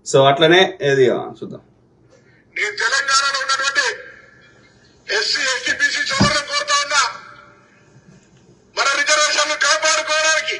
So అట్లనే ఏది చూద్దాం. నేను తెలంగాణలో ఉన్నటువంటి ఎస్సీ ఎస్టీ బీసీ సోదరులను కోరుతా ఉన్నా, మన రిజర్వేషన్లు కాపాడుకోవడానికి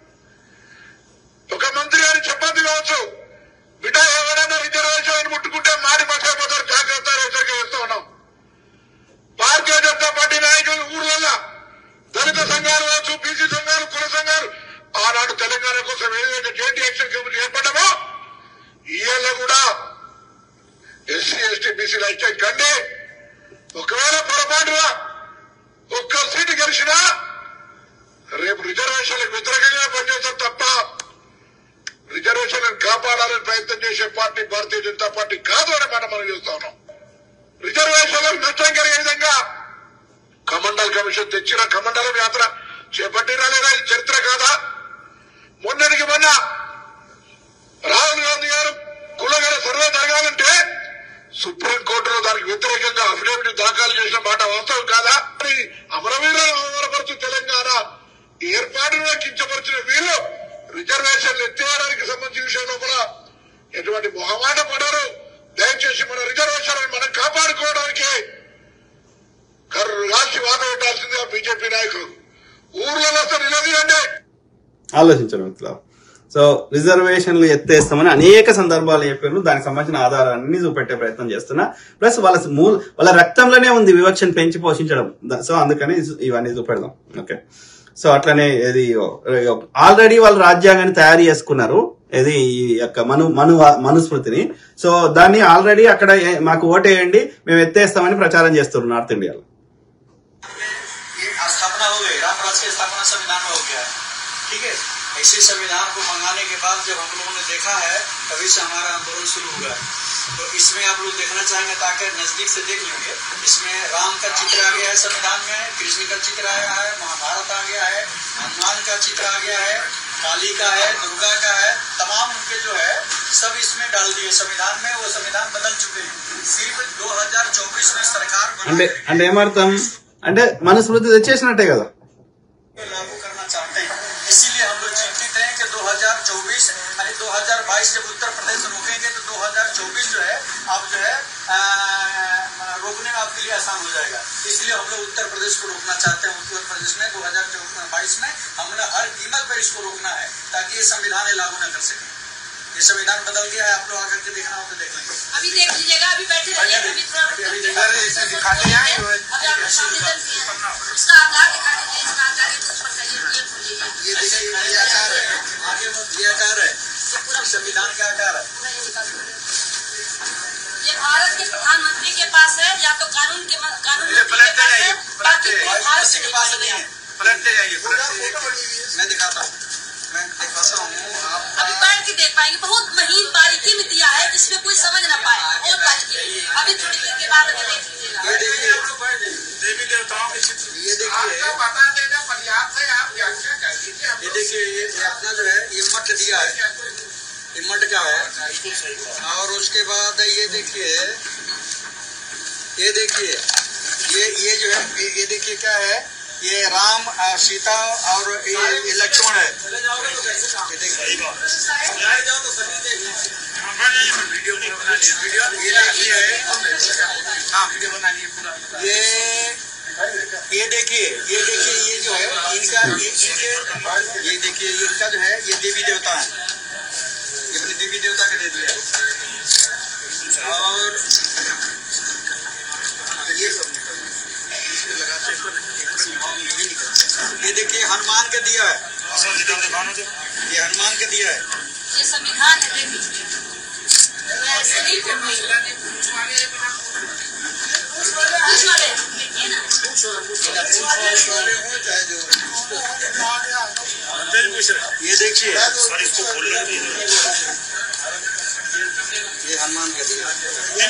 ఒక మంత్రి గారు చెప్పండి కావచ్చు, బిడ్డ ఎవరైనా రిజర్వేషన్ ముట్టుకుంటే మాడి మర్చిపోతారు, జాగ్రత్త హెచ్చరిక చేస్తా ఉన్నాం. భారతీయ జనతా పార్టీ నాయకులు ఊర్లలో దళిత సంఘాలు కావచ్చు, బీసీ సంఘాలు, కుల సంఘాలు ఆనాడు తెలంగాణ కోసం ఏదైతే జాయింట్ యాక్షన్ కమిటీ ఏర్పడ్డామో ఈవేళ కూడా ఎస్సీ ఎస్టీ బీసీలు అయితే కండి ఒకవేళ పొరపాటుగా ఒక్క సీటు గెలిచినా రేపు రిజర్వేషన్లకు వ్యతిరేకంగా పనిచేస్తాం తప్ప రిజర్వేషన్లను కాపాడాలని ప్రయత్నం చేసే పార్టీ భారతీయ జనతా పార్టీ కాదు అని మనం చూస్తా ఉన్నాం. రిజర్వేషన్లకు నష్టం కలిగే విధంగా కమండల్ కమిషన్ తెచ్చిన కమండలం యాత్ర చేపట్టినా లేదా ఇది చరిత్ర కాదా? మొన్నటికి మొన్న రాహుల్ గాంధీ గారు కులగల సర్వే జరగాలంటే సుప్రీంకోర్టులో దానికి వ్యతిరేకంగా అఫిడవిట్ దాఖలు చేసిన మాట వాస్తవం కాదా? అమరవీరులను అవమానపరుచు తెలంగాణ ఏర్పాటును కించపరిచిన వీళ్ళు రిజర్వేషన్లు ఎత్తేయడానికి సంబంధించిన విషయంలో కూడా ఎటువంటి మొహమాట పడరు. దయచేసి మన రిజర్వేషన్లను మనం కాపాడుకోవడానికి రాసి వాత పెట్టాల్సిందిగా బీజేపీ నాయకులు ఊర్లలో అసలు నిలదీయండి, ఆలోచించడం ఇట్లా. సో రిజర్వేషన్లు ఎత్తేస్తామని అనేక సందర్భాలు చెప్పారు, దానికి సంబంధించిన ఆధారాలన్నీ చూపెట్టే ప్రయత్నం చేస్తున్నా. ప్లస్ వాళ్ళ రక్తంలోనే ఉంది వివక్షను పెంచి పోషించడం. సో అందుకని ఇవన్నీ చూపెడదాం. ఓకే, సో అట్లనే ఇది ఆల్రెడీ వాళ్ళు రాజ్యాంగాన్ని తయారు చేసుకున్నారు, ఇది ఈ యొక్క మనుస్మృతిని. సో దాన్ని ఆల్రెడీ అక్కడ మాకు ఓటేయండి మేము ఎత్తేస్తామని ప్రచారం చేస్తున్నారు నార్త్ ఇండియాలో. इसी संविधान को मंगाने के बाद जब हम लोगों ने देखा है तभी से हमारा आंदोलन शुरू हुआ। तो इसमें आप लोग देखना चाहेंगे ताकि नजदीक से देख लेंगे। इसमें राम का चित्र आ गया है संविधान में, कृष्ण का चित्र आया है, महाभारत आ गया है, हनुमान का चित्र आ गया है, काली का है, दुर्गा का है, तमाम उनके जो है सब इसमें डाल दिए संविधान में। वो संविधान बदल चुके हैं। सिर्फ 2024 में सरकार అంటే ఏమర్థం అంటే మనుస్మృతి తెచ్చేసినట్టే కదా लागू करना चाहते हैं। इसीलिए हम लोग चिंतित हैं कि 2024 यानी 2022 जब उत्तर प्रदेश रोकेंगे तो 2024 जो है अब जो है रोकने में आपके लिए आसान हो जाएगा। इसलिए हम लोग उत्तर प्रदेश को रोकना चाहते हैं। उत्तर प्रदेश में 2022 में हमने हर कीमत पर इसको रोकना है ताकि ये संविधान लागू न कर सके। ये संविधान बदल गया है, आप लोग आकर के देखना हो तो देख लेंगे। अभी देख लीजिएगा, अभी बैठे रहिए, अभी दिखाते हैं उसका आधार दिखा दीजिए, इसका आधार ये देखिए ये आकार है, आगे ये आकार है, संविधान का आकार है। ये भारत के प्रधानमंत्री के पास है या तो कानून के पलटते जाइए, भारत के पास नहीं है, पलटते जाइए, मैं दिखाता हूँ, मैं दिखाता हूँ। अभी बैठ के देख पाएंगे, बहुत महीन बारीकी में दिया है जिसमें कोई समझ न पाए, बहुत बारीकी। अभी थोड़ी देर के बाद देख लीजिएगा। ये देखिए देवी देवताओं के चित्र, ये देखिए बता देना पर्याप्त है, आप क्या कर लीजिए। ये देखिए ये अपना जो है ये मठ दिया है, ये मठ का है। और उसके बाद ये देखिए ये जो है ये देखिए क्या है, ये राम सीता और ये लक्ष्मण है। ये देखिए ये देखिए ये जो है इनका ये देखिए इनका जो है ये देवी देवता है, ये अपने देवी देवता के दे दिया। और ये सब लगाते ये देखिए हनुमान का दिया है, ये हनुमान का दिया है। ये संविधान है, देखिए ये देखिए ये हनुमान का दिया, ये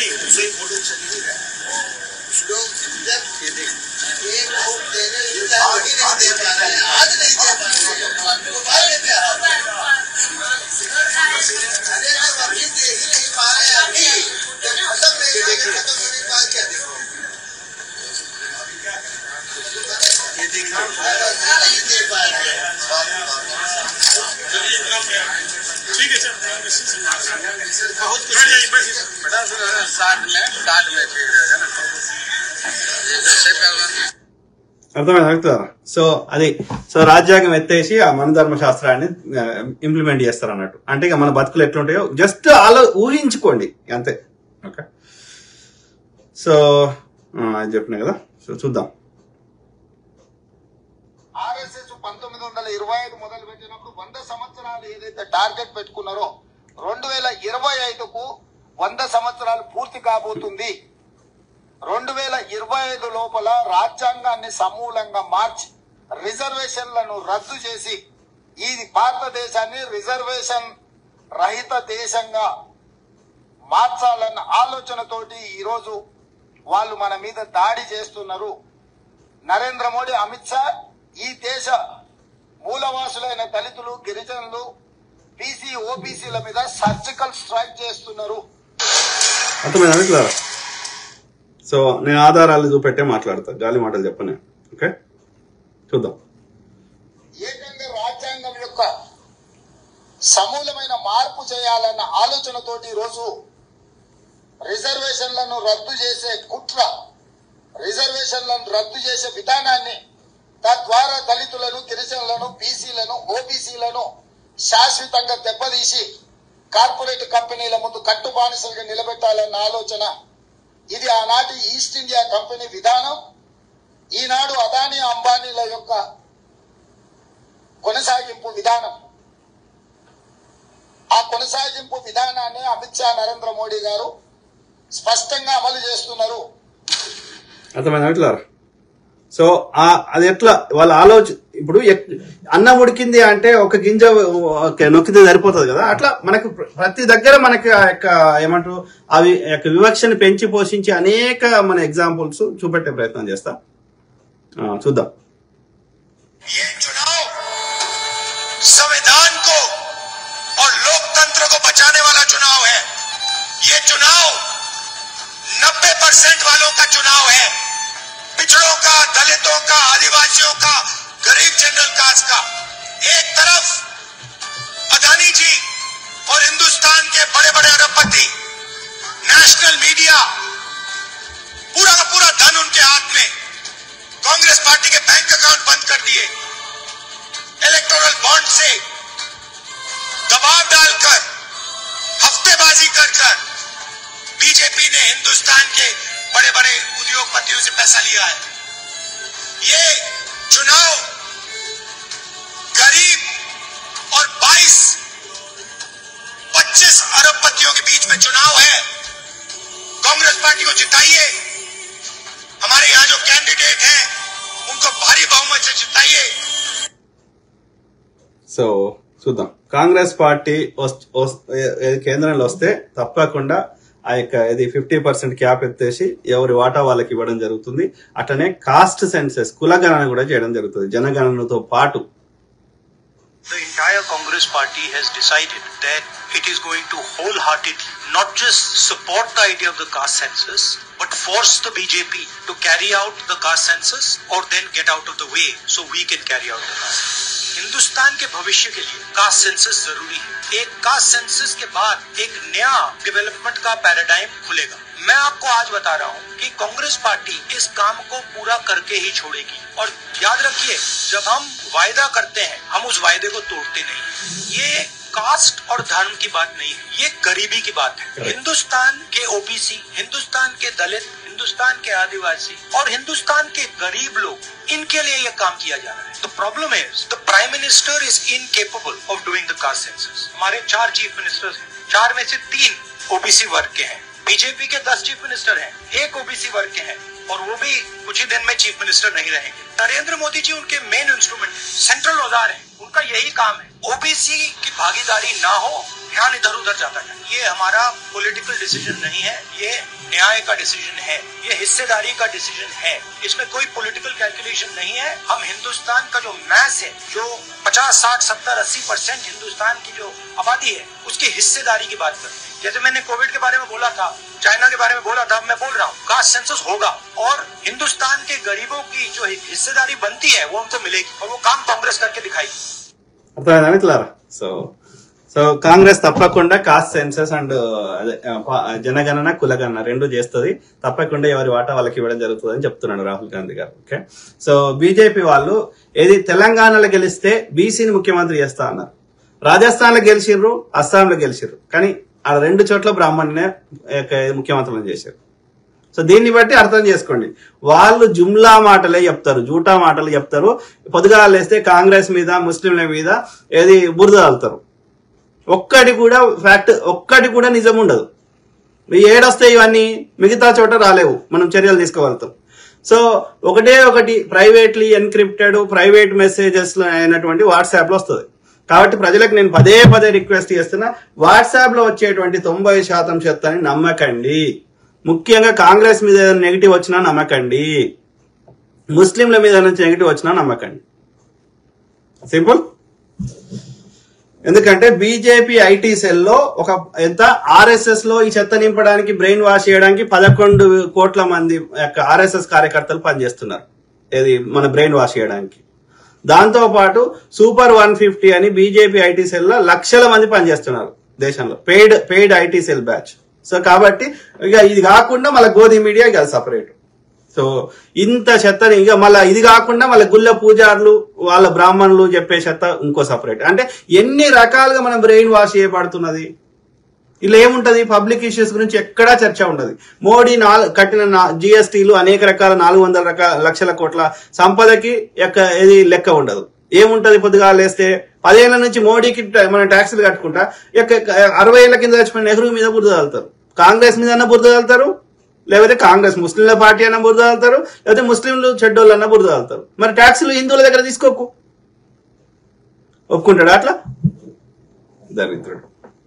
60 में ठीक रहेगा ना। అర్థమైందా? సో అది రాజ్యాంగం ఎత్తేసి ఆ మనధర్మ శాస్త్రాన్ని ఇంప్లిమెంట్ చేస్తారు అన్నట్టు. అంటే ఇక మన బతుకులు ఎట్లుంటాయో జస్ట్ ఊహించుకోండి అంతే. ఓకే, సో అది చెప్పినా కదా. సో చూద్దాం. RSS 1925 మొదలు పెట్టినప్పుడు 100 సంవత్సరాలు ఏదైతే టార్గెట్ పెట్టుకున్నారో 2025కు 100 సంవత్సరాలు పూర్తి కాబోతుంది. 2025 లోపల రాజ్యాంగాన్ని సమూలంగా మార్చి రిజర్వేషన్లను రద్దు చేసి ఈ భారతదేశాన్ని రిజర్వేషన్ రహిత దేశంగా మార్చాలన్న ఆలోచనతోటి ఈరోజు వాళ్ళు మన మీద దాడి చేస్తున్నారు. నరేంద్ర మోడీ, అమిత్ షా ఈ దేశ మూలవాసులైన దళితులు, గిరిజనులు, బీసీ, ఓబీసీల మీద సర్జికల్ స్ట్రైక్ చేస్తున్నారు. అర్థమైందా? సో నేను ఆధారాలు చూపెట్టే మాట్లాడతా, గాలి మాటలు చెప్పను. ఓకే, చూద్దాం. ఏకంగా రాజ్యాంగం యొక్క సమూలమైన మార్పు చేయాలన్న ఆలోచనతోటి ఈరోజు రిజర్వేషన్లను రద్దు చేసే కుట్ర, రిజర్వేషన్లను రద్దు చేసే విధానాన్ని, తద్వారా దళితులను, గిరిజనులను, బీసీలను, ఓబీసీలను శాశ్వతంగా దెబ్బతీసి కార్పొరేట్ కంపెనీల ముందు కట్టుబానిసలుగా నిలబెట్టాలన్న ఆలోచన. ఇది ఆనాటి ఈస్ట్ ఇండియా కంపెనీ విధానం. ఈనాడు అదానీ, అంబానీల యొక్క కొనసాగింపు విధానం. ఆ కొనసాగింపు విధానాన్ని అమిత్ షా, నరేంద్ర మోడీ గారు స్పష్టంగా అమలు చేస్తున్నారు. అర్థమైందా? సో అది ఎట్లా వాళ్ళ ఆలోచన. ఇప్పుడు అన్నం ఉడికింది అంటే ఒక గింజ నొక్కితే సరిపోతుంది కదా, అట్లా మనకు ప్రతి దగ్గర మనకి ఆ యొక్క ఏమంటారు అవి యొక్క వివక్షని పెంచి పోషించి అనేక మన ఎగ్జాంపుల్స్ చూపెట్టే ప్రయత్నం చేస్తా. చూద్దాం. संविधान को और लोकतंत्र को बचाने वाला चुनाव है। ये चुनाव 90% वालों का चुनाव है। पिछड़ों का, दलितों का, आदिवासियों का, गरीब जनरल कास्ट का। एक तरफ अदानी जी और हिंदुस्तान के बड़े बड़े अरबपति, नेशनल मीडिया, पूरा का पूरा धन उनके हाथ में। कांग्रेस पार्टी के बैंक अकाउंट बंद कर दिए। इलेक्टोरल बॉन्ड से दबाव डालकर, हफ्तेबाजी कर कर बीजेपी ने हिंदुस्तान के बड़े बड़े उद्योगपतियों से पैसा लिया है। ये चुनाव गरीब और 25 अरबपतियों के बीच में चुनाव है। कांग्रेस पार्टी को जिताइए। हमारे यहां जो कैंडिडेट हैं उनको भारी बहुमत से जिताइए। సో చూద్దాం. కాంగ్రెస్ పార్టీ కేంద్రంలో వస్తే తప్పకుండా ఆ యొక్క ఇది 50% క్యాప్ ఎత్తేసి ఎవరి వాటా వాళ్ళకి ఇవ్వడం జరుగుతుంది. అట్లనే కాస్ట్ సెన్సెస్, కులగణన కూడా చేయడం జరుగుతుంది జనగణనతో పాటు. The entire Congress party has decided that it is going to wholeheartedly not just support the idea of the caste census, but force the BJP to carry out the caste census or then get out of the way so we can carry out the caste census. Hindustan के भविष्य के लिए caste census जरूरी है। एक caste census के बाद एक नया डेवलपमेंट का पैराडाइम खुलेगा। मैं आपको आज बता रहा हूं कि कांग्रेस पार्टी इस काम को पूरा करके ही छोड़ेगी। और याद रखिए, जब हम वायदा करते हैं हम उस वायदे को तोड़ते नहीं। ये कास्ट और धर्म की बात नहीं है, ये गरीबी की बात है। हिंदुस्तान के ओबीसी, हिंदुस्तान के दलित, हिंदुस्तान के आदिवासी और हिंदुस्तान के गरीब लोग, इनके लिए यह काम किया जा रहा है। The problem is the Prime Minister is incapable of doing the caste census. हमारे 4 चीफ मिनिस्टर्स हैं, 4 में से 3 ओबीसी वर्ग के हैं। बीजेपी के 10 चीफ मिनिस्टर हैं, 1 ओबीसी वर्ग के हैं और वो भी कुछ ही दिन में चीफ मिनिस्टर नहीं रहेंगे। नरेंद्र मोदी जी उनके मेन इंस्ट्रूमेंट, सेंट्रल औजार है, उनका यही काम है। ओबीसी की भागीदारी ना हो, ध्यान इधर उधर जाता है। ये हमारा पॉलिटिकल डिसीजन नहीं है, ये न्याय का डिसीजन है, ये हिस्सेदारी का डिसीजन है। इसमें कोई पॉलिटिकल कैलकुलेशन नहीं है। हम हिंदुस्तान का जो मैस है, जो 50, 60, 70, 80% हिंदुस्तान की जो आबादी है, उसकी हिस्सेदारी की बात करते हैं। जैसे मैंने कोविड के बारे में बोला था, चाइना के बारे में बोला था, मैं बोल रहा हूँ कास्ट सेंसस होगा और हिंदुस्तान के गरीबों की जो हिस्सेदारी बनती है वो हमको मिलेगी और वो काम कांग्रेस करके दिखाएगी। అర్థమైందా? సో సో కాంగ్రెస్ తప్పకుండా కాస్ట్ సెన్సస్ అండ్ జనగణన కులగణన రెండు చేస్తుంది, తప్పకుండా ఎవరి వాటా వాళ్ళకి ఇవ్వడం జరుగుతుంది అని చెప్తున్నాడు రాహుల్ గాంధీ గారు. ఓకే, సో బీజేపీ వాళ్ళు ఏది తెలంగాణలో గెలిస్తే బీసీని ముఖ్యమంత్రి చేస్తా అన్నారు, రాజస్థాన్ లో గెలిచిర్రు, అస్సాంలో గెలిచిర్రు, కానీ ఆ రెండు చోట్ల బ్రాహ్మణ్నే ముఖ్యమంత్రులను చేశారు. సో దీన్ని బట్టి అర్థం చేసుకోండి, వాళ్ళు జుమ్లా మాటలే చెప్తారు, జూటా మాటలు చెప్తారు. పొద్దుగాల లేస్తే కాంగ్రెస్ మీద ముస్లింల మీద ఏది బురద వెళ్తారు. ఒక్కటి కూడా ఫ్యాక్ట్, ఒక్కటి కూడా నిజం ఉండదు. ఏడొస్తాయి ఇవన్నీ, మిగతా చోట రాలేవు, మనం చర్యలు తీసుకోగలుగుతాం. సో ఒకటి ప్రైవేట్లీ ఎన్క్రిప్టెడ్ ప్రైవేట్ మెసేజెస్ అయినటువంటి వాట్సాప్ లో వస్తుంది. కాబట్టి ప్రజలకు నేను పదే రిక్వెస్ట్ చేస్తున్నా, వాట్సాప్ లో వచ్చేటువంటి 90% చెత్తని నమ్మకండి. ముఖ్యంగా కాంగ్రెస్ మీద ఏదైనా నెగిటివ్ వచ్చినా నమ్మకండి, ముస్లింల మీద నెగిటివ్ వచ్చినా నమ్మకండి. సింపుల్. ఎందుకంటే బీజేపీ ఐటీ సెల్ లో ఒక ఎంత ఆర్ఎస్ఎస్ లో ఈ చెత్త నింపడానికి బ్రెయిన్ వాష్ చేయడానికి 11 కోట్ల మంది ఆర్ఎస్ఎస్ కార్యకర్తలు పనిచేస్తున్నారు, ఏది మన బ్రెయిన్ వాష్ చేయడానికి. దాంతో పాటు సూపర్ 150 అని బీజేపీ ఐటీ సెల్ లో లక్షల మంది పనిచేస్తున్నారు దేశంలో, paid IT cell batch. So కాబట్టి ఇక ఇది కాకుండా మళ్ళీ గోధి మీడియా ఇక సపరేట్. సో ఇంత చెత్తని ఇక మళ్ళీ ఇది కాకుండా మళ్ళీ గుళ్ళ పూజారులు వాళ్ళ బ్రాహ్మణులు చెప్పే చెత్త ఇంకో సపరేట్. అంటే ఎన్ని రకాలుగా మనం బ్రెయిన్ వాష్ చేయబడుతున్నది. ఇలా ఏముంటది, పబ్లిక్ ఇష్యూస్ గురించి ఎక్కడా చర్చ ఉండదు. మోడీ కట్టిన జిఎస్టీలు అనేక రకాల 400 లక్షల కోట్ల సంపదకి ఏది లెక్క ఉండదు. ఏముంటది, పొద్దుగా లేస్తే 10 ఏళ్ల నుంచి మోడీకి మనం ట్యాక్సులు కట్టుకుంటా 60 ఏళ్ల కింద చచ్చిపోయిన నెహ్రూ మీద బురద చల్లుతారు, కాంగ్రెస్ మీద అన్న బురద చల్లుతారు, లేకపోతే కాంగ్రెస్ ముస్లింల పార్టీ అన్న బురద చల్లుతారు, లేకపోతే ముస్లింలు చెడ్డోళ్ళు అన్న బురద చల్లుతారు. మరి ట్యాక్సులు హిందువుల దగ్గర తీసుకోకు, ఒప్పుకుంటాడు అట్లా దరిద్రుడు.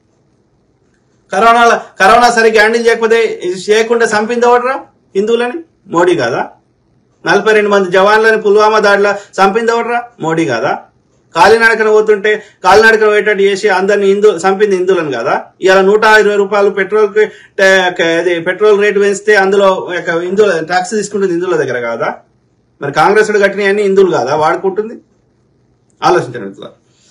కరోనా సరిగ్గా హ్యాండిల్ చేయకుండా చంపింది ఎవడరా హిందువులని? మోడీ కాదా? 42 మంది జవాన్లని పుల్వామా దాడిలో చంపింది ఎవడరా? మోడీ కాదా? కాలినడకన పోతుంటే కాలినడకన పోయేటట్టు చేసి అందరిని చంపింది హిందువులను కాదా? ఇవాళ 120 రూపాయలు పెట్రోల్ రేటు పెంచితే అందులో హిందువుల ట్యాక్స్ తీసుకుంటుంది హిందువుల దగ్గర కాదా? మరి కాంగ్రెస్ కట్టినవన్నీ హిందువులు కాదా వాడుకుంటుంది? ఆలోచించండి ఇట్లా.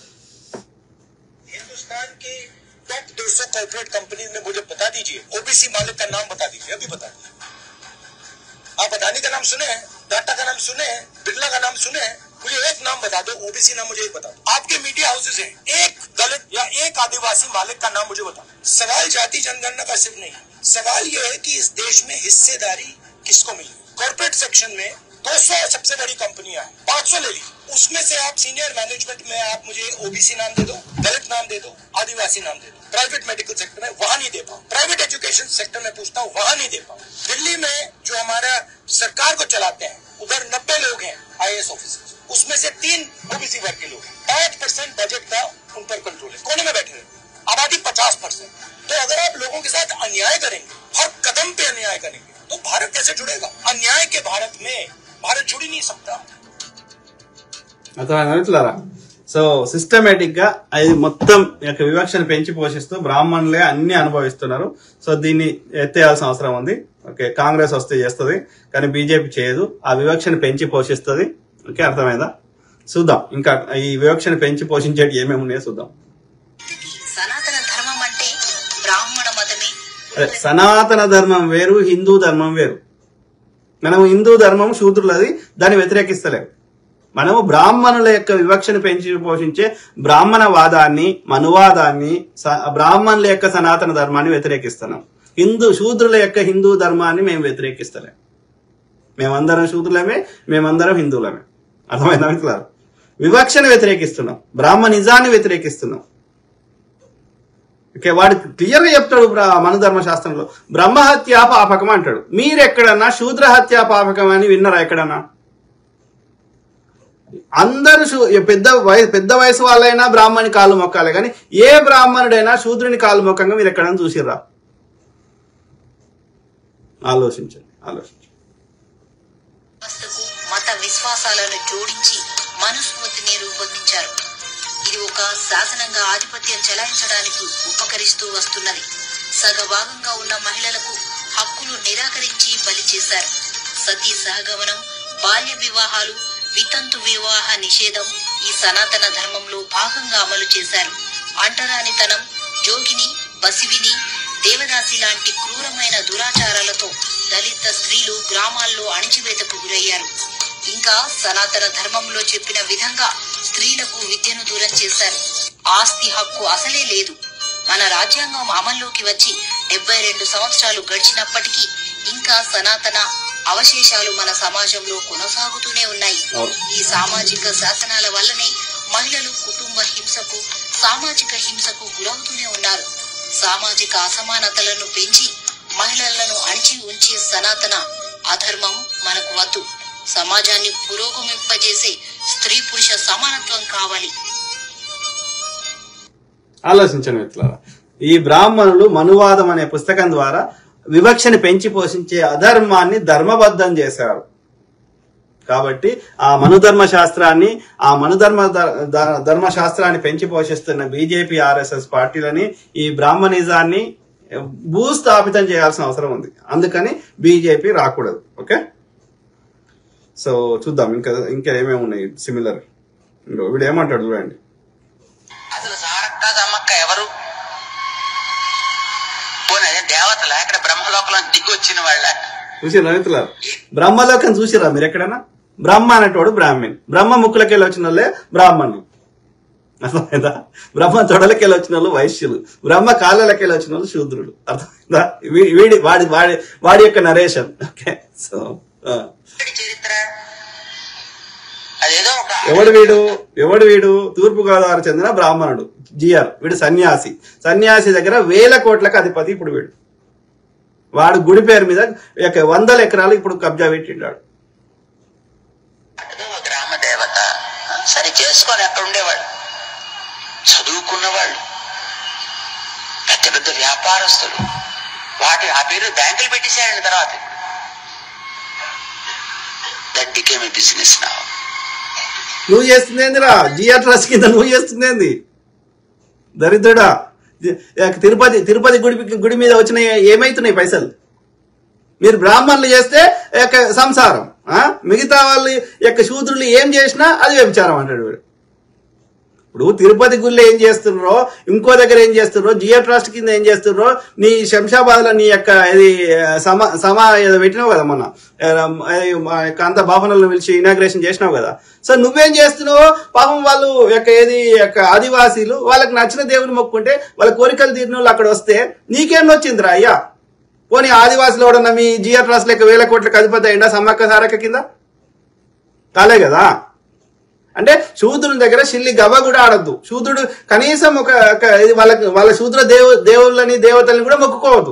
कॉर्पोरेट कंपनी में मुझे बता दीजिए, ओबीसी मालिक का नाम बता दीजिए, अभी बता दीजिए। आप अदानी का नाम सुने, टाटा का नाम सुने, बिरला का नाम सुने, मुझे एक नाम बता दो, ओबीसी नाम मुझे एक बता दो। आपके मीडिया हाउसेज हैं, एक दलित या एक आदिवासी मालिक का नाम मुझे बता दो। सवाल जाति जनगणना का सिर्फ नहीं, सवाल यह है कि इस देश में हिस्सेदारी किसको मिली। कॉर्पोरेट सेक्शन में 200 सबसे बड़ी कंपनियां हैं, 500 ले ली, उसमें से आप सीनियर मैनेजमेंट में आप मुझे ओबीसी नाम दे दो, दलित नाम दे दो, आदिवासी नाम दे दो। प्राइवेट मेडिकल सेक्टर में वहां नहीं दे पाऊं, प्राइवेट एजुकेशन सेक्टर में पूछता हूं वहां नहीं दे पाऊं। दिल्ली में जो हमारा सरकार को चलाते हैं उधर 90 लोग हैं आईएएस ऑफिसर्स, उसमें से 3 ओबीसी वर्ग के लोग हैं। 5% बजट का उन पर कंट्रोल है, कोने में बैठे रहते, आबादी 50%। तो अगर आप लोगों के साथ अन्याय करेंगे, हर कदम पे अन्याय करेंगे, तो भारत कैसे जुड़ेगा? अन्याय के भारत में भारत जुड़ ही नहीं सकता। అర్థమైందా? సో సిస్టమేటిక్ గా అది మొత్తం వివక్షను పెంచి పోషిస్తూ బ్రాహ్మణులే అన్ని అనుభవిస్తున్నారు. సో దీన్ని ఎత్తేయాల్సిన అవసరం ఉంది. ఓకే, కాంగ్రెస్ వస్తే చేస్తుంది కానీ బీజేపీ చేయదు, ఆ వివక్షను పెంచి పోషిస్తుంది. ఓకే, అర్థమైందా? చూద్దాం ఇంకా ఈ వివక్షను పెంచి పోషించేటి ఏమేమి ఉన్నాయో చూద్దాం. సనాతన ధర్మం అంటే బ్రాహ్మణ మతమే. సనాతన ధర్మం వేరు, హిందూ ధర్మం వేరు. మనం హిందూ ధర్మం శూద్రులది, దాన్ని వ్యతిరేకిస్తలేము. మనము బ్రాహ్మణుల యొక్క వివక్షను పెంచి పోషించే బ్రాహ్మణవాదాన్ని, మనువాదాన్ని, బ్రాహ్మణుల యొక్క సనాతన ధర్మాన్ని వ్యతిరేకిస్తున్నాం. శూద్రుల యొక్క హిందూ ధర్మాన్ని మేము వ్యతిరేకిస్తలేం. మేమందరం శూద్రులమే, మేమందరం హిందువులమే. అర్థమైందా? ఇట్లా వివక్షను వ్యతిరేకిస్తున్నాం, బ్రాహ్మణిజాన్ని వ్యతిరేకిస్తున్నాం. ఓకే, వాడు క్లియర్ గా చెప్తాడు మన ధర్మశాస్త్రంలో బ్రహ్మహత్యా పాపకం అంటాడు. మీరెక్కడన్నా శూద్ర హత్యా పాపకం అని విన్నారా ఎక్కడన్నా? అందరూ పెద్ద వయసు వాళ్ళైనా బ్రాహ్మణి కాలు మొక్కాలి, కానీ ఏ బ్రాహ్మణుడైనా శూద్రుని కాలు మొక్కంగా మీరు ఎక్కడైనా చూసిర్రా? ఆలోచించండి. మత విశ్వాసాలను జోడించి మనుస్మృతిని రూపొందించారు. ఇది ఒక శాసనంగా ఆధిపత్యం చెలాయించడానికి ఉపకరిస్తూ వస్తున్నది. సగభాగంగా ఉన్న మహిళలకు హక్కులు నిరాకరించి బలి చేశారు. సతీ సహగమనం, బాల్య వివాహాలు, వితంతు వివాహ నిషేధం ఈ సనాతన ధర్మంలో భాగంగా అమలు చేశారు. అంటరానితనం, జోగిని, బసివిని, దేవదాసి లాంటి క్రూరమైన దురాచారాలతో దళిత స్త్రీలు గ్రామాల్లో అణిచివేతకు గురయ్యారు. ఇంకా సనాతన ధర్మంలో చెప్పిన విధంగా స్త్రీలకు విద్యను దూరం చేశారు. ఆస్తి హక్కు అసలే లేదు. మన రాజ్యాంగం అమల్లోకి వచ్చి 72 సంవత్సరాలు గడిచినప్పటికీ ఇంకా సనాతన అవశేషాలు మన సమాజంలో కొనసాగుతూనే ఉన్నాయి. ఈ సామాజిక శాసనాల వల్లనే మహిళలు కుటుంబ హింసకు, సామాజిక హింసకు గురవుతూనే ఉన్నారు. సామాజిక అసమానతలను పెంచి మహిళలను అణిచి ఉంచే సనాతన అధర్మం మనకు వద్దు. సమాజాన్ని పురోగమింపజేసే స్త్రీ పురుష సమానత్వం కావాలి. ఆలోచించండి మిత్రులారా, ఈ బ్రాహ్మణులు మనువాదం అనే పుస్తకం ద్వారా వివక్షని పెంచి పోషించే అధర్మాన్ని ధర్మబద్ధం చేశారు. కాబట్టి ఆ మనుధర్మశాస్త్రాన్ని, ఆ ధర్మశాస్త్రాన్ని పెంచి పోషిస్తున్న బీజేపీ, ఆర్ఎస్ఎస్ పార్టీలని, ఈ బ్రాహ్మణిజాన్ని భూస్థాపితం చేయాల్సిన అవసరం ఉంది. అందుకని బీజేపీ రాకూడదు. ఓకే, సో చూద్దాం ఇంకా ఏమేమి ఉన్నాయి సిమిలర్. వీడు ఏమంటాడు చూడండి. అసలు సారక్క సమ్మక్క ఎవరు? దేవతల ఇక్కడ బ్రహ్మలోకంలో దిగి వచ్చిన వాళ్ళ చూసిరా మిత్రులారా? బ్రహ్మలోకం చూసిరా మీరు ఎక్కడైనా? బ్రహ్మ అనేటోడు బ్రాహ్మణ్, బ్రహ్మ ముక్కులకెళ్ళి వచ్చిన వాళ్ళే బ్రాహ్మణులు. అర్థమైందా? బ్రహ్మ తొడలకెళ్ళి వచ్చిన వాళ్ళు వైశ్యులు, బ్రహ్మ కాళ్ళకెళ్ళి వచ్చిన వాళ్ళు శూద్రులు. అర్థమైందా? వాడి యొక్క నరేషన్. ఓకే, సో చరిత్ర ఎవడు వీడు? తూర్పు గోదావరి చెందిన బ్రాహ్మణుడు జిఆర్. వీడు సన్యాసి దగ్గర 1000 కోట్లకు అధిపతి. ఇప్పుడు వాడు గుడి పేరు మీద 100 ఎకరాలు ఇప్పుడు కబ్జా పెట్టిండాడు. గ్రామ దేవత సరి చేసుకొని అక్కడ ఉండేవాళ్ళు, చదువుకున్న వాళ్ళు, పెద్ద పెద్ద వ్యాపారస్తులు, ఆ పేరు బ్యాంకులు పెట్టేశారండి. తర్వాత that became a business now. నువ్వు చేస్తుందేందిరా? జిఆర్ ట్రస్ట్ కింద నువ్వు చేస్తుందేంది? దరిద్రుడా! తిరుపతి గుడి మీద వచ్చిన ఏమైతున్నాయి పైసలు? మీరు బ్రాహ్మణులు చేస్తే సంసారం, మిగతా వాళ్ళు శూద్రులు ఏం చేసినా అది వ్యభిచారం అంటాడు వీడు. ఇప్పుడు తిరుపతి గుడిలో ఏం చేస్తున్నారో, ఇంకో దగ్గర ఏం చేస్తున్నారో, జిఆర్ ట్రస్ట్ కింద ఏం చేస్తున్నారో, నీ శంషాబాద్ లో నీ యొక్క ఇది సమా ఏదో పెట్టినావు కదా మొన్న, కాంత భావనలను పిలిచి ఇనాగ్రేషన్ చేసినావు కదా. సో నువ్వేం చేస్తున్నావు? పాపం వాళ్ళు ఆదివాసీలు వాళ్ళకి నచ్చిన దేవుని మొక్కుంటే వాళ్ళ కోరికలు తీరిన వాళ్ళు అక్కడ వస్తే నీకేం వచ్చిందిరా అయ్యా? పోనీ ఆదివాసులు ఎవడన్నా మీ జిఆర్ ట్రస్ట్ లెక్క 1000 కోట్లకు అధిపతి అయిందా సమ్మక్క సారక్క కింద? కాలే కదా. అంటే శూద్రుని దగ్గర సిల్లి గవ్వ కూడా ఆడద్దు. శూద్రుడు కనీసం వాళ్ళ శూద్ర దేవుళ్ళని దేవతల్ని కూడా మొక్కుకోవద్దు.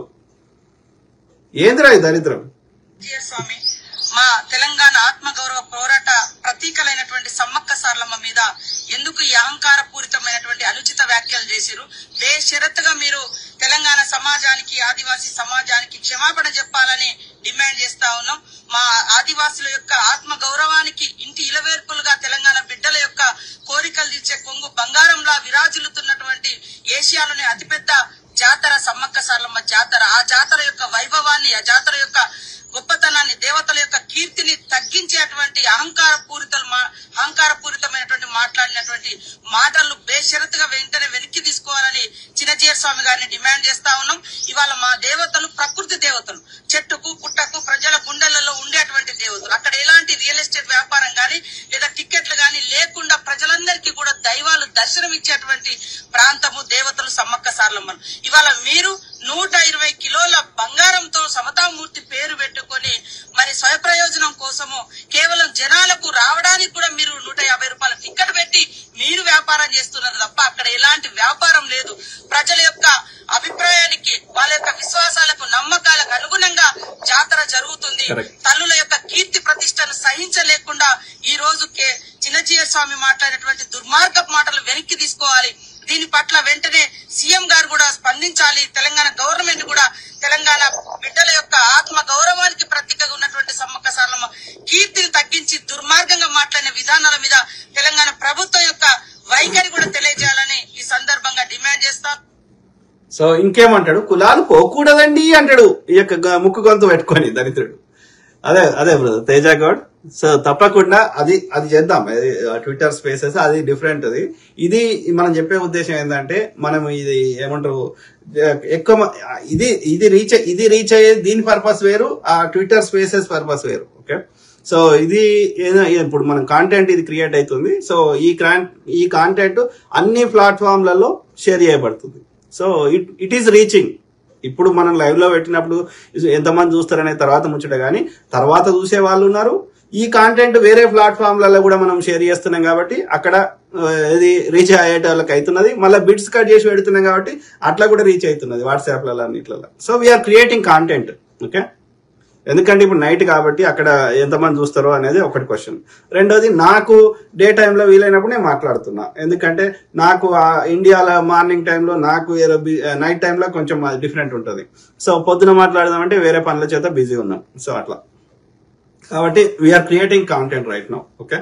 ఏందిరా ఈ దరిద్రం? స్వామి, మా తెలంగాణ ఆత్మగౌరవ పోరాట ప్రతీకలైనటువంటి సమ్మక్క సారలమ్మ మీద ఎందుకు ఈ అహంకార పూరితమైనటువంటి అనుచిత వ్యాఖ్యలు చేసిరు? బేషరతుగా మీరు తెలంగాణ సమాజానికి, ఆదివాసీ సమాజానికి క్షమాపణ చెప్పాలని డిమాండ్ చేస్తా ఉన్నాం. మా ఆదివాసుల యొక్క ఆత్మ గౌరవానికి ఇంటి ఇలవేర్పులుగా తెలంగాణ బిడ్డల యొక్క కోరికలు తీర్చే కొంగు బంగారంలా విరాజిల్లుతున్నటువంటి ఏషియాలోని అతిపెద్ద జాతర సమ్మక్క సారలమ్మ జాతర. ఆ జాతర యొక్క వైభవాన్ని, ఆ జాతర యొక్క గొప్పతనాన్ని, దేవతల యొక్క కీర్తిని తగ్గించేటువంటి అహంకారపూరితమైనటువంటి మాట్లాడినటువంటి మాటలు బేషరతుగా వెంటనే వెనక్కి తీసుకోవాలని చిన్నజీయర్ స్వామి గారిని డిమాండ్ చేస్తా ఉన్నాం. ఇవాళ మా దేవతలు ప్రకృతి దేవతలు, చెట్టుకు పుట్టకు ప్రజల గుండెలలో ఉండేటువంటి దేవతలు. అక్కడ ఎలాంటి రియల్ ఎస్టేట్ వ్యాపారం గానీ లేదా టికెట్లు గానీ లేకుండా ప్రజలందరికీ కూడా దైవాలు దర్శనం ఇచ్చేటువంటి ప్రాంతము దేవతలు సమ్మక్క సారలమ్మను. ఇవాళ మీరు 120 కిలోల బంగారంతో సమతామూర్తి పేరు పెట్టుకొని మరి స్వయప్రయోజనం కోసము కేవలం జనాలకు రావడానికి కూడా మీరు 150 రూపాయల టికెట్ పెట్టి మీరు వ్యాపారం చేస్తున్నారు తప్ప అక్కడ ఎలాంటి వ్యాపారం లేదు. ప్రజల యొక్క అభిప్రాయానికి, వాళ్ళ యొక్క విశ్వాసాలకు, నమ్మకాలకు అనుగుణంగా జాతర జరుగుతుంది. తల్లుల యొక్క కీర్తి ప్రతిష్టను సహించలేకుండా ఈ రోజు చిన్నజీయర్ స్వామి మాట్లాడినటువంటి దుర్మార్గపు మాటలు వెనక్కి తీసుకోవాలి. దీని పట్ల వెంటనే సీఎం గారు కూడా స్పందించాలి. తెలంగాణ గవర్నమెంట్ కూడా తెలంగాణ బిడ్డల యొక్క ఆత్మ గౌరవానికి ప్రతీకగా ఉన్నటువంటి సమ్మక్క సారలమ్మ కీర్తిని తగ్గించి దుర్మార్గంగా మాట్లాడిన విధానాల మీద తెలంగాణ ప్రభుత్వం యొక్క వైఖరి కూడా తెలియజేయాలని ఈ సందర్భంగా డిమాండ్ చేస్తాం. సో ఇంకేమంటాడు? కులాలు పోకూడదండి అంటాడు ఈ యొక్క ముక్కు గొంతు పెట్టుకొని దరిద్రుడు. అదే అదే బ్రదర్ తేజ గౌడ్. సో తప్పకుండా అది చేద్దాం. ట్విట్టర్ స్పేసెస్ అది డిఫరెంట్. ఇది మనం చెప్పే ఉద్దేశం ఏంటంటే మనం ఇది ఏమంటారు ఎక్కువ ఇది రీచ్ అయ్యేది దీని పర్పస్ వేరు, ఆ ట్విట్టర్ స్పేసెస్ పర్పస్ వేరు. ఓకే, సో ఇది ఇప్పుడు మనం కాంటెంట్ ఇది క్రియేట్ అవుతుంది. సో ఈ కాంటెంట్ అన్ని ప్లాట్ఫామ్లలో షేర్ చేయబడుతుంది. So it is reaching. ఇప్పుడు మనం లైవ్ లో పెట్టినప్పుడు ఎంతమంది చూస్తారనే తర్వాత ముచ్చట, కానీ తర్వాత చూసే వాళ్ళు ఉన్నారు. ఈ కాంటెంట్ వేరే ప్లాట్ఫామ్లలో కూడా మనం షేర్ చేస్తున్నాం కాబట్టి అక్కడ ఇది రీచ్ అయ్యేట వాళ్ళకి అవుతున్నది. మళ్ళీ బిట్స్ కట్ చేసి పెడుతున్నాం కాబట్టి అట్లా కూడా రీచ్ అవుతున్నది వాట్సాప్లలో అన్నిట్లలో. So we're creating content. Okay, ఎందుకంటే ఇప్పుడు నైట్ కాబట్టి అక్కడ ఎంతమంది చూస్తారో అనేది ఒకటి క్వశ్చన్. రెండోది, నాకు డే టైంలో వీలైనప్పుడు నేను మాట్లాడుతున్నా, ఎందుకంటే నాకు ఇండియాలో మార్నింగ్ టైంలో, నాకు నైట్ టైంలో కొంచెం డిఫరెంట్ ఉంటుంది. సో పొద్దున మాట్లాడదామంటే వేరే పనుల చేత బిజీ ఉన్నాం. సో అట్లా కాబట్టి we are creating content right now. Okay,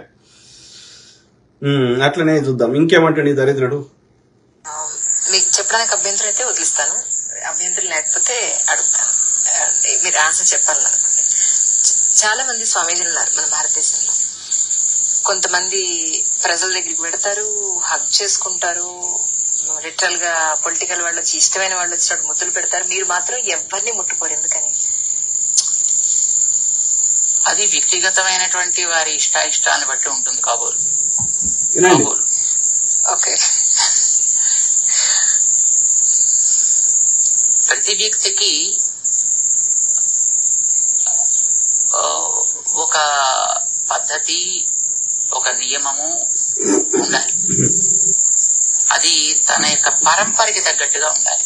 అట్లనే చూద్దాం. ఇంకేమంటండి దరిద్రుడు? మీకు చెప్పడానికి అభ్యంతరం అయితే వదిలిస్తాను, అభ్యంతరం లేకపోతే అడుగుతాను. మీరు ఆన్సర్ చెప్పాలనుకోండి. చాలా మంది స్వామీజీలు ఉన్నారు మన భారతదేశంలో. కొంతమంది ప్రజల దగ్గరికి పెడతారు, హగ్ చేసుకుంటారు, లిటరల్ గా పొలిటికల్ వాళ్ళు వచ్చి ఇష్టమైన వాళ్ళు వచ్చినట్టు ముద్దులు పెడతారు. మీరు మాత్రం ఎవరిని ముట్టుకోరు, ఎందుకని? అది వ్యక్తిగతమైనటువంటి వారి ఇష్టాన్ని బట్టి ఉంటుంది కాబోలు. ఓకే, ప్రతి వ్యక్తికి ఒక పద్ధతి, ఒక నియమము ఉండాలి. అది తన యొక్క పరంపరకి తగ్గట్టుగా ఉండాలి.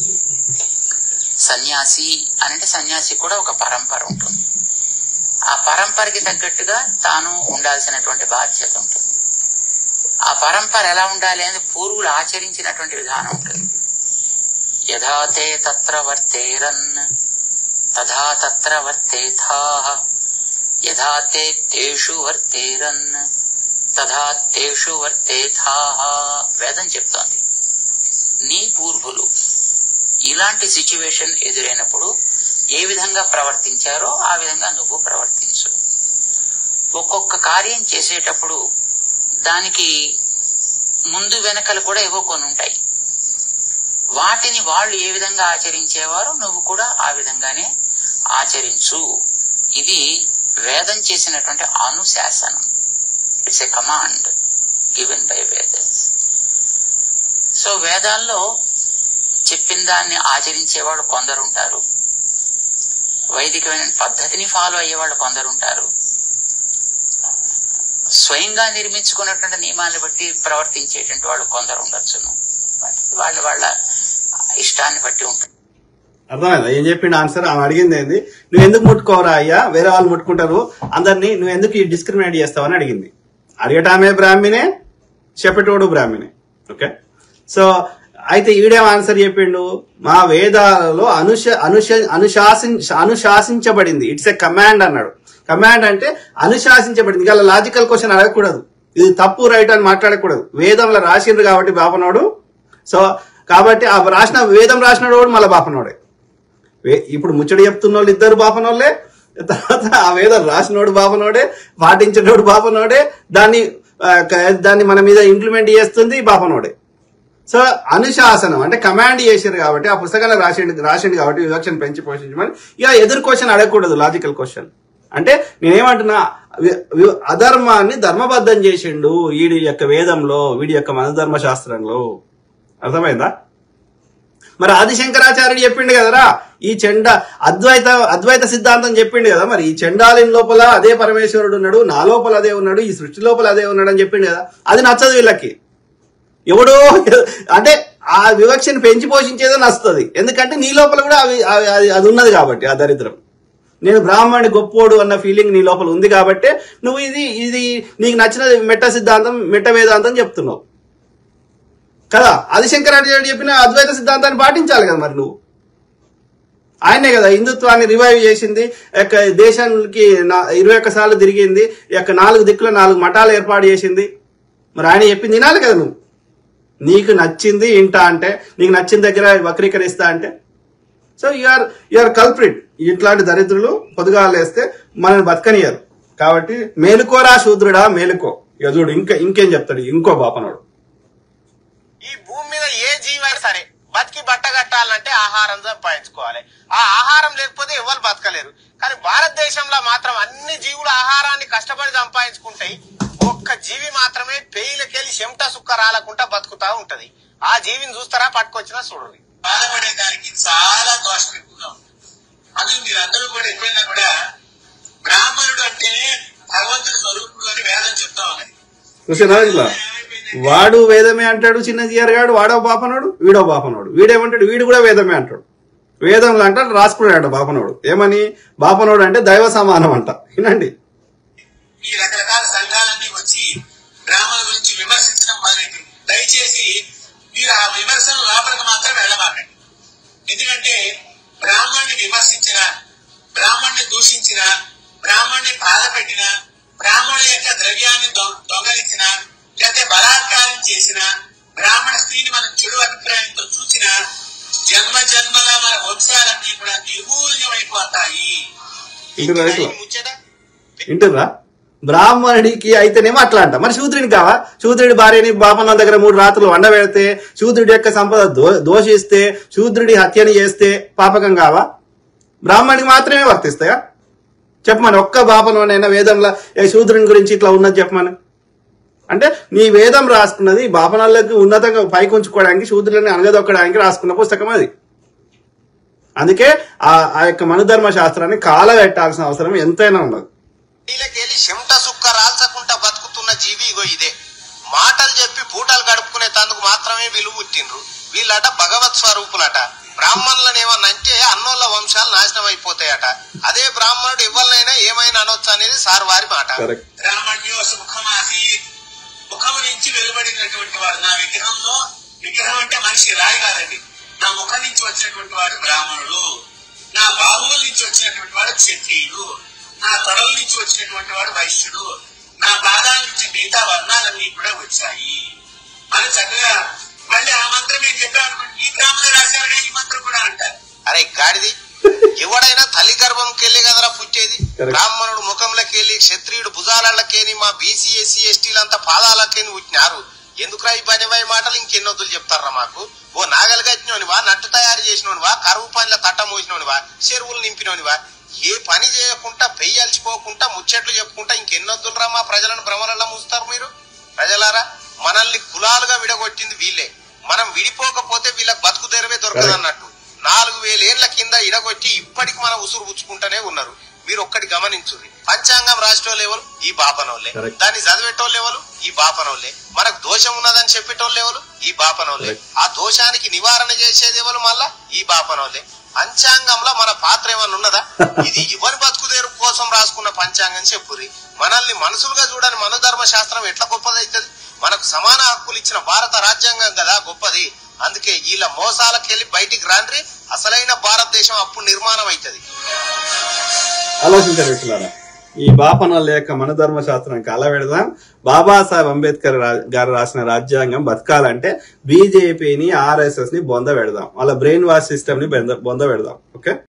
సన్యాసి అనంటే సన్యాసి కూడా ఒక పరంపర ఉంటుంది. ఆ పరంపరకి తగ్గట్టుగా తాను ఉండాల్సినటువంటి బాధ్యత ఉంటుంది. ఆ పరంపర ఎలా ఉండాలి అనేది పూర్వులు ఆచరించినటువంటి విధానం ఉంటుంది. యథాతే తత్ర వర్తేరన్ తథా తత్ర వర్తేథాః యథాతే తేషు వర్తేరన్ తథా తేషు వర్తేథాః. వేదం చెప్తోంది, నీ పూర్వులు ఇలాంటి సిచ్యువేషన్ ఎదురైనప్పుడు ఏ విధంగా ప్రవర్తించారో ఆ విధంగా నువ్వు ప్రవర్తించు. ఒక్కొక్క కార్యం చేసేటప్పుడు దానికి ముందు వెనకలు కూడా ఏవో కొన్ని ఉంటాయి. వాటిని వాళ్ళు ఏ విధంగా ఆచరించేవారో నువ్వు కూడా ఆ విధంగానే ఆచరించు. ఇది వేదం చేసినటువంటి అనుశాసనం. It's a command given by Vedas. So వేదాల్లో చెప్పిన దాన్ని ఆచరించేవాళ్ళు కొందరుంటారు, వైదికమైన పద్ధతిని ఫాలో అయ్యేవాళ్ళు కొందరుంటారు, స్వయంగా నిర్మించుకున్నటువంటి నియమాన్ని బట్టి ప్రవర్తించేటువంటి వాళ్ళు కొందరు ఉండొచ్చును. వాళ్ళ ఇష్టాన్ని బట్టి ఉంటుంది. అర్థమైందా ఏం చెప్పిండు ఆన్సర్? ఆమె అడిగింది ఏంది, నువ్వు ఎందుకు ముట్టుకోరా అయ్యా, వేరే వాళ్ళు ముట్టుకుంటారు అందరినీ, నువ్వు ఎందుకు డిస్క్రిమినేట్ చేస్తావని అడిగింది. అడిగటామే బ్రాహ్మణే, చెప్పేటోడు బ్రాహ్మణే. ఓకే, సో అయితే ఈడేం ఆన్సర్ చెప్పిండు, మా వేదాలలో అనుశాసించబడింది. ఇట్స్ ఎ కమాండ్ అన్నాడు. కమాండ్ అంటే అనుశాసించబడింది. ఇలా లాజికల్ క్వశ్చన్ అడగకూడదు, ఇది తప్పు రైట్ అని మాట్లాడకూడదు. వేదంలో రాసిండ్రు కాబట్టి బాపనోడు. సో కాబట్టి ఆ వేదం రాసినోడు మళ్ళీ బాపనోడే. ఇప్పుడు ముచ్చడి చెప్తున్న వాళ్ళు ఇద్దరు బాపనోళ్లే, తర్వాత ఆ వేదం రాసినోడు బాపనోడే, పాటించినోడు బాపనోడే, దాన్ని మన మీద ఇంప్లిమెంట్ చేస్తుంది బాపనోడే. సో అనుశాసనం అంటే కమాండ్ చేశారు కాబట్టి, ఆ పుస్తకాలు రాసిండు కాబట్టి వివక్షను పెంచి పోషించమని. ఇక ఎదురు క్వశ్చన్ అడగకూడదు, లాజికల్ క్వశ్చన్. అంటే నేనేమంటున్నా, అధర్మాన్ని ధర్మబద్ధం చేసిండు వీడి యొక్క వేదంలో, వీడి యొక్క మనధర్మ శాస్త్రంలో. అర్థమైందా? మరి ఆదిశంకరాచార్యుడు చెప్పిండు కదరా, ఈ అద్వైత సిద్ధాంతం చెప్పిండు కదా. మరి ఈ చండాలిన్ లోపల అదే పరమేశ్వరుడు ఉన్నాడు, నా లోపల అదే ఉన్నాడు, ఈ సృష్టి లోపల అదే ఉన్నాడు అని చెప్పిండు కదా. అది నచ్చదు వీళ్ళకి. ఎవడో అంటే ఆ వివక్షను పెంచి పోషించేదో నచ్చుతుంది, ఎందుకంటే నీ లోపల కూడా అది ఉన్నది కాబట్టి. ఆ దరిద్రం, నేను బ్రాహ్మణుడి గొప్పోడు అన్న ఫీలింగ్ నీ లోపల ఉంది కాబట్టి నువ్వు ఇది నీకు నచ్చిన మెట్ట సిద్ధాంతం, మెట్ట వేదాంతం చెప్తున్నావు కదా. ఆదిశంకరాచార్యుడు చెప్పిన అద్వైత సిద్ధాంతాన్ని పాటించాలి కదా. మరి నువ్వు ఆయనే కదా హిందుత్వాన్ని రివైవ్ చేసింది, దేశానికి 21 సార్లు తిరిగింది, 4 దిక్కులో 4 మఠాలు ఏర్పాటు చేసింది. మరి ఆయన చెప్పింది వినాలి కదా నువ్వు. నీకు నచ్చింది ఇంటా అంటే, నీకు నచ్చిన దగ్గర వక్రీకరిస్తా అంటే, సో యు ఆర్ కల్ప్రిట్. ఇట్లాంటి దరిద్రులు పొదుగాలేస్తే మనల్ని బతకనియరు. కాబట్టి మేలుకోరా శూద్రుడా మేలుకో. ఇక చూడు ఇంకేం చెప్తాడు ఇంకో బాపనోడు. ఈ భూమి మీద ఏ జీవైనా సరే బతికి బట్ట కట్టాలంటే ఆహారం సంపాదించుకోవాలి. ఆ ఆహారం లేకపోతే ఎవరు బతకలేరు. కానీ భారతదేశంలో మాత్రం అన్ని జీవులు ఆహారాన్ని కష్టపడి సంపాదించుకుంటాయి. ఒక్క జీవి మాత్రమే పెయిలకెళ్ళి చెమట సుక్క రాలకుండా బతుకుతా ఉంటది. ఆ జీవిని చూస్తారా పట్టుకొచ్చినా చూడండి. బాధపడే దానికి చాలా దోషం ఎక్కువగా ఉంది. అందుకు మీరందరూ కూడా ఎప్పుడైనా కూడా బ్రాహ్మణుడు అంటేనే భగవంతుడి స్వరూపుడు అని వేదం చెప్తా ఉన్నది. చూసారా ఇట్లా వాడు వేదమే అంటాడు చిన్నజీఆర్ గాడు, వాడో బాపనోడు వీడో బాపనోడు. వీడేమంటాడు వీడు కూడా వేదమే అంటాడు. వేదంలో అంటాడు రాసుకున్నాడు బాపనోడు. ఏమని బాపనోడు అంటే దైవ సమానం అంట. వినండి. ఈ రకరకాల సంఘాలన్నీ వచ్చి బ్రాహ్మణుల గురించి విమర్శించడం మొదలైంది. దయచేసి మీరు ఆ విమర్శను లోపలికి మాత్రం వెళ్ళమాకండి. ఎందుకంటే బ్రాహ్మణ్ణి విమర్శించిన, బ్రాహ్మణ్ణి దూషించిన, బ్రాహ్మణ్ణి బాధపెట్టిన, బ్రాహ్మణుల యొక్క ద్రవ్యాన్ని దొంగలించిన, లేకపోతే బలాత్కారం చేసిన, బ్రాహ్మణ స్త్రీని మనం చెడు అభిప్రాయంతో చూసిన జన్మ జన్మల మన వంశాలన్నీ కూడా నిర్మూల్యమైపోతాయి. వింటుర్రా? బ్రాహ్మణుడికి అయితేనేమో అట్లా అంట, మరి శూద్రుడికి కావా? శూద్రుడి భార్యని బాపన్న దగ్గర 3 రాత్రులు వండబెడితే, శూద్రుడి యొక్క సంపద దోషిస్తే, శూద్రుడి హత్యని చేస్తే పాపకం కావా? బ్రాహ్మణుడికి మాత్రమే వర్తిస్తాయా? చెప్పమని ఒక్క బాపనోనైనా వేదంలో శూద్రుని గురించి ఇట్లా ఉన్నది చెప్పమని. అంటే నీ వేదం రాసుకున్నది బాపనాళ్ళకి ఉన్నతంగా పైకి ఉంచుకోవడానికి, శూద్రులని అనగదొక్కడానికి రాసుకున్న పుస్తకం అది. అందుకే ఆ యొక్క మనుధర్మ శాస్త్రాన్ని కాలబెట్టాల్సిన అవసరం ఎంతైనా ఉన్నది. వీళ్ళకెళ్ళి చెమట సుక్క రాల్చకుండా బతుకుతున్న జీవి ఇగో ఇదే. మాటలు చెప్పి పూటలు గడుపుకునే తందుకు మాత్రమే విలువ పుట్టిండ్రు. వీళ్ళట భగవత్ స్వరూపులట. బ్రాహ్మణులను ఏమన్నంటే అన్నోళ్ళ వంశాలు నాశనం అయిపోతాయట. అదే బ్రాహ్మణుడు ఎవరినైనా ఏమైనా అనొచ్చు అనేది సార్ వారి మాట. ముఖం నుంచి వెలువడినటువంటి వాడు నా విగ్రహంలో, విగ్రహం అంటే మనిషి రాయి కాదండి, నా ముఖం నుంచి వచ్చినటువంటి వాడు బ్రాహ్మణుడు, నా బాహువుల నుంచి వచ్చినటువంటి వాడు క్షత్రియుడు, నా తొడల నుంచి వచ్చినటువంటి వాడు వైశ్యుడు, నా పాదాల నుంచి మిగతా వర్ణాలన్నీ కూడా వచ్చాయి అని చక్కగా మళ్ళీ ఆ మంత్రం ఏం చెప్పాను, ఈ బ్రాహ్మణులు రాశారు ఈ మంత్రం కూడా అంటారు. అరే గాడిది, ఎవడైనా తల్లి గర్భంకెళ్ళి కదరా పుట్టేది. బ్రాహ్మణుడు ముఖంలోకెళ్ళి, క్షత్రియుడు భుజాలకేని, మా బీసీ ఎస్సీ ఎస్టీలంతా పాదాలకేని పుట్టినారు. ఎందుకురా ఈ పనివై మాటలు ఇంకెన్నొద్దులు చెప్తారా మాకు? ఓ నాగలు కట్టినోనివా, నట్టు తయారు చేసినోనివా, కరువు పనిలో తట్ట మోసినోనివా, చెరువులు నింపినోనివా? ఏ పని చేయకుండా పెయ్యాల్చిపోకుండా ముచ్చట్లు చెప్పుకుంటా ఇంకెన్నొద్దులరా మా ప్రజలను భ్రమలలో మూస్తారు మీరు? ప్రజలారా, మనల్ని కులాలుగా విడగొట్టింది వీళ్ళే. మనం విడిపోకపోతే వీళ్ళకి బతుకు తెరవే దొరకదన్నట్టు 4000 ఏళ్ల కింద ఇడగొట్టి ఇప్పటికి మన ఉసురు పుచ్చుకుంటూనే ఉన్నారు. మీరు ఒక్కటి గమనించుర్రి, పంచాంగం రాసేటోళ్ళు ఎవరు? ఈ బాపనోళ్లే. దాన్ని చదివేటోళ్ళు ఎవరు? ఈ బాపనోళ్లే. మనకు దోషం ఉన్నదని చెప్పేటోళ్ళు ఎవరు? ఈ బాపనోళ్లే. ఆ దోషానికి నివారణ చేసేది ఎవరు? మళ్ళా ఈ బాపనోళ్లే. పంచాంగంలో మన పాత్ర ఏమన్నా ఉన్నదా? ఇది ఎవరి బతుకుదేరు కోసం రాసుకున్న పంచాంగం చెప్పుర్రి. మనల్ని మనుషులుగా చూడని మనుధర్మ శాస్త్రం ఎట్లా గొప్పదైతుంది? మనకు సమాన హక్కులు ఇచ్చిన భారత రాజ్యాంగం కదా గొప్పది. అందుకే వీళ్ళ మోసాలకెళ్ళి బయటికి రాండ్రి, అసలైన భారతదేశం అప్పుడు నిర్మాణం అవుతుంది. ఆలోచించారు ఈ బాపనోళ్ళ యొక్క మనధర్మ శాస్త్రానికి అలా పెడదాం. బాబాసాహెబ్ అంబేద్కర్ గారు రాసిన రాజ్యాంగం బతకాలంటే బీజేపీని, RSS ని బొంద పెడదాం, వాళ్ళ బ్రెయిన్ వాష్ సిస్టమ్ ని బొంద పెడదాం. ఓకే.